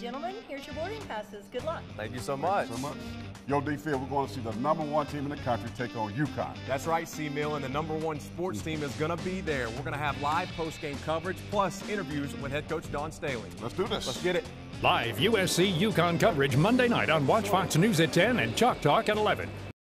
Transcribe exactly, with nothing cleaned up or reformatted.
Gentlemen, here's your boarding passes. Good luck. Thank you so much. Thank you so much. Yo, D. Phil, we're going to see the number one team in the country take on UConn. That's right, C-Mill, and the number one sports team is going to be there. We're going to have live post-game coverage plus interviews with head coach Dawn Staley. Let's do this. Let's get it. Live U S C UConn coverage Monday night on Watch Fox News at ten and Chalk Talk at eleven.